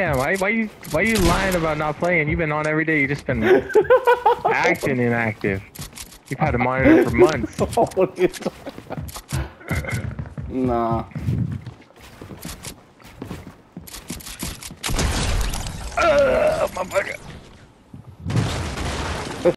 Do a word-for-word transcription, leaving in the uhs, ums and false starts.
Damn, why, why you why you lying about not playing? You've been on every day. You just been acting inactive. You've had a monitor for months. What are you talking about? Nah. Uh, motherfucker.